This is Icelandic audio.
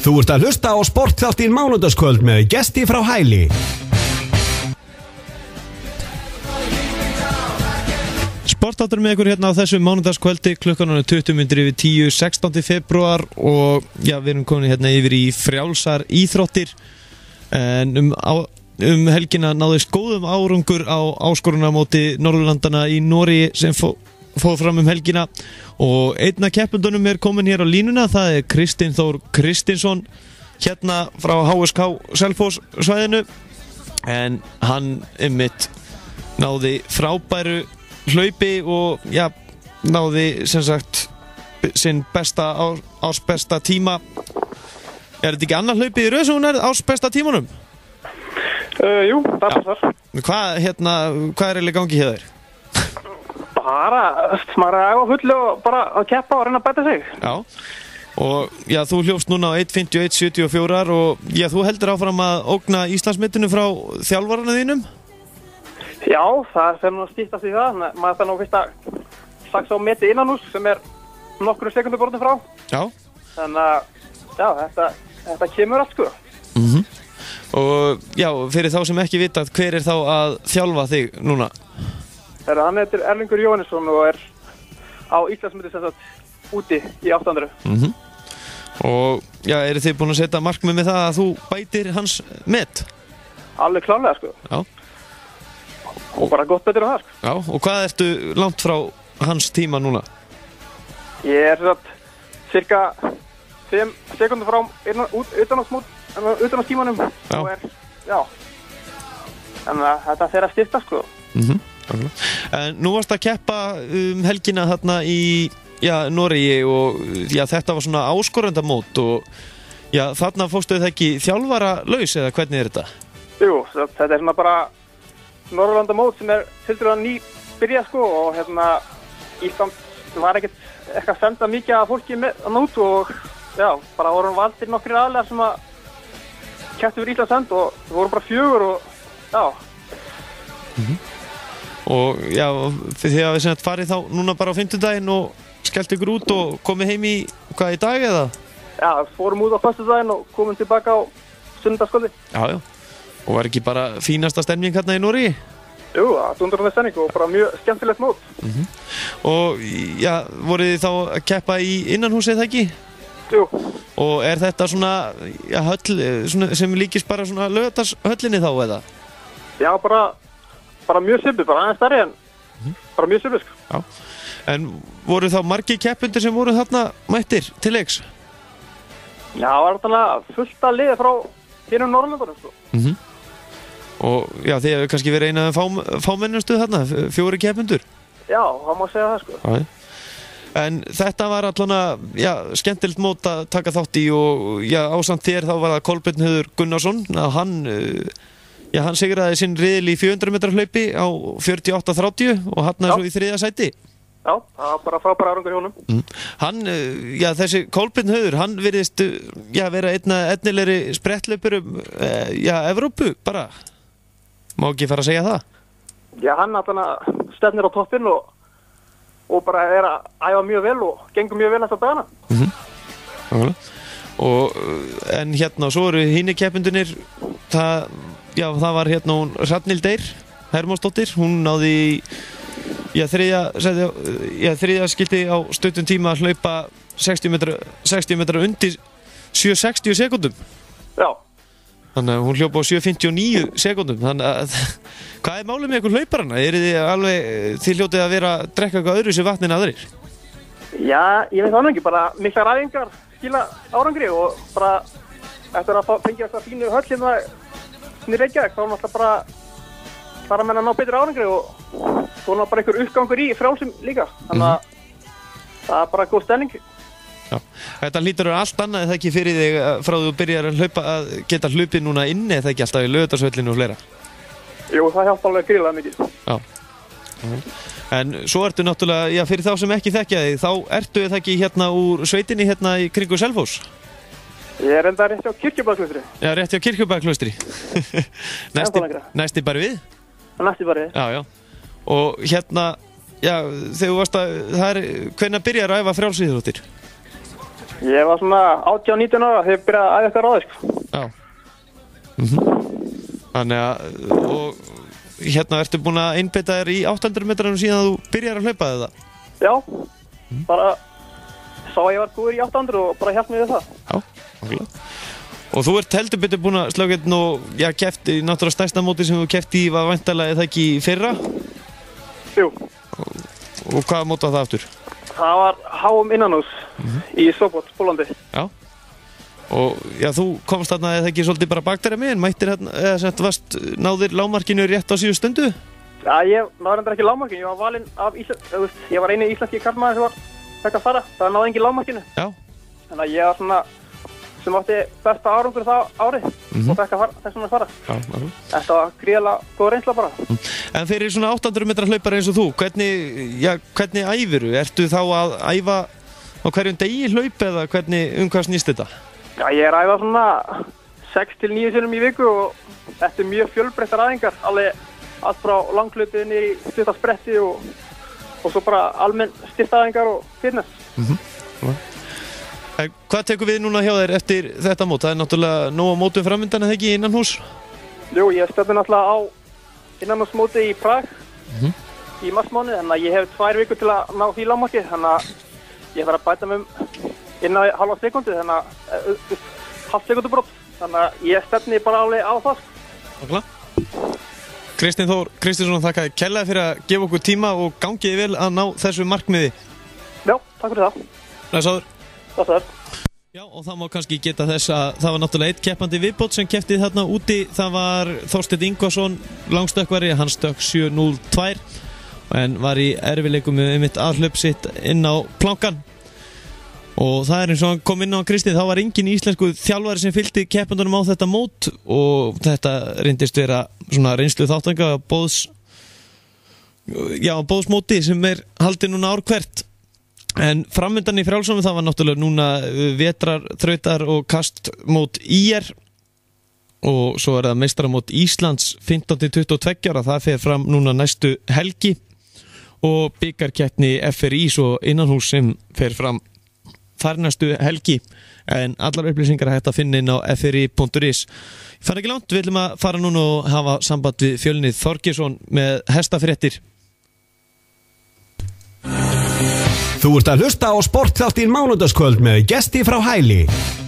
Þú ert að hlusta á sportþáttinn Mánudagskvöld með gesti frá Hæli. Sportþáttur með ykkur hérna á þessu mánudagskvöldi, klukkan er 20:10, 16. febrúar og já, við erum komin hérna yfir í frjálsar íþróttir. En helgina náðist góðum árangur á áskorunarmóti Norðurlandana í Noregi sem fóð fram helgina og einn af keppendunum er komin hér á línuna, það er Kristinn Þór Kristinsson hérna frá HSK Selfoss svæðinu, en hann einmitt náði frábæru hlaupi og já, náði sem sagt sinn besta ársbesta tíma. Er þetta ekki annar hlaupið í röð sem hún er ársbesta tímanum? Jú, það er það. Hvað er eiginlega gangi hjá þér? Bara, maður er á fullu og bara að keppa og reyna að bæta sig. Já, og já, þú hljófst núna á 1:51:74 og já, þú heldur áfram að ógna Íslandsmetinu frá þjálfarana þínum? Já, það fer nú að stýttast í það. Maður þarf nú fyrst að saksa á meti innanhús sem er nokkru sekundur borðin frá. Já. Þannig að, já, þetta kemur allt sko. Og já, fyrir þá sem ekki vita, hver er þá að þjálfa þig núna? Hann heitir Erlingur Jóhannesson og er á Íslandsmeti sem sagt úti í 800. Og já, eru þið búin að setja markmið með það að þú bætir hans met? Alveg klárlega sko. Já. Og bara gott betur en það sko. Já, og hvað ertu langt frá hans tíma núna? Ég er sem sagt cirka 5 sekundur frá utanástímanum og er, já, þannig að þetta fer að styrta sko. En nú varst að keppa helgina þarna í Noregi og já, þetta var svona áskorendamót og já, þarna fórstu þið ekki þjálfara laus eða hvernig er þetta? Jú, þetta er svona bara Norðurlandamót sem er tiltölulega ný byrjað sko og hérna Ísland var ekkert eitthvað að senda mikið af fólki með út og já, bara vorum valdir nokkrir aðlegar sem að kepptu fyrir Íslandsend og við vorum bara 4 og já. Og já, þið hafið sem farið þá núna bara á fimmtudaginn og skellt ykkur út og komið heim í, hvað, í dag eða? Já, fórum út á föstudaginn og komum tilbaka á sunnudagskvöldi. Já, og var ekki bara fínasta stemning hérna í Noregi? Jú, það dundurandi stemning og bara mjög skemmtilegt mót. Og já, voruð þið þá að keppa í innanhúsið það ekki? Jú. Og er þetta svona, já, höll svona, sem líkist bara svona Laugardalshöllinni þá eða? Já, bara mjög svipuð, bara aðeins stærri en bara mjög svipuð sko. Já, en voru þá margir keppendur sem voru þarna mættir til leiks? Já, það var þarna fullt að liða frá hinum Norðurlöndunum sko. Og já, þið hefur kannski verið eina fámennustu þarna, 4 keppendur? Já, það má segja það sko. Já. En þetta var allan já, skemmtilegt mót að taka þátt í og já, ásamt þér þá var það Kolbeinn Höður Gunnarsson að hann sigraði sinn riðil í 400 metra hlaupi á 48:30 og hann er svo í 3. sæti. Já, það var bara frábæra árangur í honum. Hann, já, þessi Kolbeinn Höður, hann virðist já, vera einna etnilegri spretthlaupur já, Evrópu bara. Má ekki fara að segja það? Já, hann stefnir á toppinn og bara er að æfa mjög vel og gengur mjög vel þessa dagana. En hérna, svo eru hinir keppendurnir, það var hérna hún Hrafnhildur Eir Hermannsdóttir, hún náði í þriðja skilti á stuttum tíma að hlaupa 60 metra undir 7:60 sekúndum. Já. Þannig að hún hljópa á 7:59 sekúndum. Þannig að, hvað er málið með ykkur hlauparana? Þið hljótið að vera að drekka eitthvað öðru sér vatni en aðrir? Já, ég veit það ekki, bara mikla ræfingar skila árangri og bara eftir að fengja eitthvað fínu höll hérna í Reykjavík, þá er náttúrulega bara fara menn að ná betri árangri og svo er bara einhver uppgangur í frjálsum líka. Þannig að það er bara góð stemning. Já. Þetta hlýtur allt annað eða ekki fyrir þig frá þú byrjar að hlaupa að geta hlaupið núna inni eða ekki alltaf í Laugardalshöllinni og fleira? Jú, það hjálpa alveg gríðarlega mikið. Já. En svo ertu náttúrulega, já, fyrir þá sem ekki þekkja þig, þá ertu eða ekki hérna úr sveitinni hérna í kringu Selfoss? Ég er enda rétt hjá Kirkjubæklaustri. Já, rétt hjá Kirkjubæklaustri. Næsti bara við? Næsti bara við. Já, já. Og hérna, já, þegar þú varst að, hvenær byrjar að æfa frjálsíþróttir? Ég var svona 18-19 ára þegar ég byrjaði að æfa eitthvað ráði, sko. Já. Þannig að, og hérna ertu búin að einbeita þér í 800 metranum síðan að þú byrjar að hlaupa þetta? Já, bara sá að ég var góður í 800 og bara hjálp mig við það. Já, okkurlega. Og þú ert heldur betur búin að slöka hérna og, já, keppt í náttúrulega stærsta móti sem þú keppt í var væntanlega eða ekki í fyrra? Jú. Og hvaða móti var það aftur? Það var HM innanhús í Sopot, Pólandi. Já. Og já, þú komst þarna eða ekki svolítið bara bakterja með, mættir hérna, eða sett vast, náðir lágmarkinu rétt á síðu stundu? Já, ég náður endur ekki lágmarkinu, ég var valinn af ég var eini íslenski karlmaður sem var fekk að fara, það náði engin lágmarkinu. Já. Þannig að ég var svona sem átti besta árangur það árið og fekk að fara, þess að fara. Já, nákvæmlega. Þetta var gríðarlega góð reynsla bara. En fyrir svona 800 metra hlaupar eins og þú, hvernig æfiru? Ertu þá að æfa á hverjum degi hlaup eða hvernig hvað snýst þetta? Já, ég er æfað svona 6-9 sinnum í viku og þetta er mjög fjölbreyttar æfingar, allt frá langhlaupi niður í stutta spretti og svo bara almenn styrtaæfingar og fitness. Hvað tekur við núna hjá þér eftir þetta mót? Það er náttúrulega nóg á mótum framöndan eða ekki innan hús? Jú, ég stefni náttúrulega á innanhúsmóti í Prag í marsmánuði, þannig að ég hef 2 vikur til að ná því lágmarki, þannig að ég þarf að bæta mig innan halva sekundu, þannig að halv sekundubrót, þannig að ég stefni bara alveg á það. Nákvæmlega. Kristinn Þór Kristinsson, þakka þér kærlega fyrir að gefa okkur tíma og gangiði vel að ná þessu markmiði. Já, takk fyrir það. Blessaður. Blessaður. Já, og það má kannski geta þess að það var náttúrulega 1 keppandi viðbót sem keppti þarna úti. Það var Þorsteinn Ingvarsson, langstökkvari, hann stökk 7.02 en var í erfiðleikum með mitt aðhlaup sitt inn á plankan. Og það er eins og hann kom inn á Kristinn, þá var engin íslensku þjálfari sem fylgdi keppandunum á þetta mót og þetta reyndist vera svona reynslu þáttanga bóðsmóti sem er haldið núna ár hvert. En framöndan í frjálsómi það var náttúrulega núna vetrar, þrautar og kastmót IR og svo er það meistaramót Íslands 15-22 ára, það fer fram núna næstu helgi og bikarkeppni FRI svo innanhús sem fer fram þar næstu helgi, en allar upplýsingar er hægt að finna inn á fri.is. Ég fann ekki langt, við ætlum að fara núna og hafa samband við Fjölnir Þorgeirsson með hestafréttir. Þú ert að hlusta á sportþáttinn Mánudagskvöld með Gesti frá Hæli.